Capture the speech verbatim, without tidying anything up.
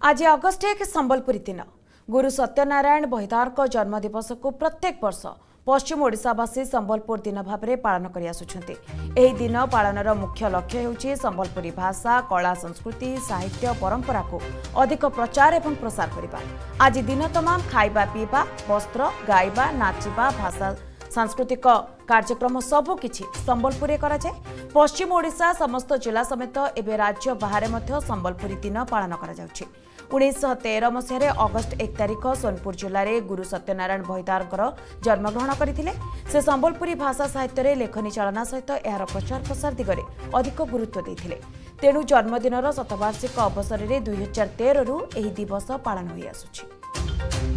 आज अगस्ट एक संबलपुरी दिन गुरु सत्यनारायण बहिदार जन्म दिवस को प्रत्येक वर्ष पश्चिम ओडिशावासी संबलपुर दिन भाव में पालन कर आसुछन्ति। एही दिन पालनर मुख्य लक्ष्य हेउछि संबलपुरी भाषा, कला, संस्कृति, साहित्य, परंपरा को अधिक प्रचार एवं प्रसार करबा। आज दिन तमाम खाइबा पीबा, वस्त्र, गाइबा, नाचिबा, भाषा, सांस्कृतिक कार्यक्रम सबु किछि संबलपुरे करा जाय। पश्चिम ओडिशा समस्त जिला समेत एबे राज्य बाहर मध्य संबलपुरी दिन पालन करा जाउछि। उन्नीस तेरह मसीह अगस्ट एक तारिख सोनपुर जिले में गुरु सत्यनारायण बहिदार जन्मग्रहण करथिले। से संबलपुरी भाषा साहित्य लेखनी चालना सहित यार प्रचार प्रसार दिगरे अधिक गुरुत्व देथिले। तेणु जन्मदिनर शतवार्षिक अवसर में दुई हजार तेरह रु एही दिवस पालन होई आसुछि।